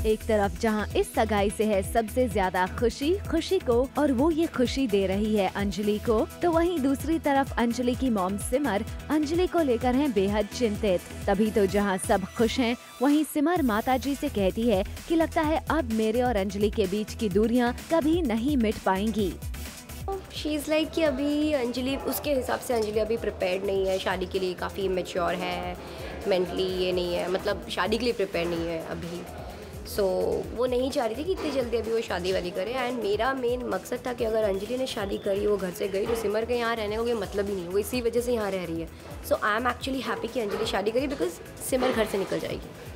एक तरफ जहां इस सगाई से है सबसे ज्यादा खुशी खुशी को और वो ये खुशी दे रही है अंजलि को, तो वहीं दूसरी तरफ अंजलि की मॉम सिमर अंजलि को लेकर हैं बेहद चिंतित। तभी तो जहां सब खुश हैं वहीं सिमर माताजी से कहती है कि लगता है अब मेरे और अंजलि के बीच की दूरियां कभी नहीं मिट पाएंगी। शी इज़ लाइक कि अभी अंजलि उसके हिसाब से अंजलि अभी प्रिपेयर्ड नहीं है शादी के लिए, काफ़ी इमेच्योर है, मेंटली ये नहीं है, मतलब शादी के लिए प्रिपेयर नहीं है अभी। सो वो नहीं चाह रही थी कि इतनी जल्दी अभी वो शादी वाली करे। एंड मेरा मेन मकसद था कि अगर अंजलि ने शादी करी, वो घर से गई, तो सिमर के यहाँ रहने का कोई मतलब ही नहीं, वो इसी वजह से यहाँ रह रही है। So I am actually happy कि अंजलि शादी करी बिकॉज सिमर घर से निकल जाएगी।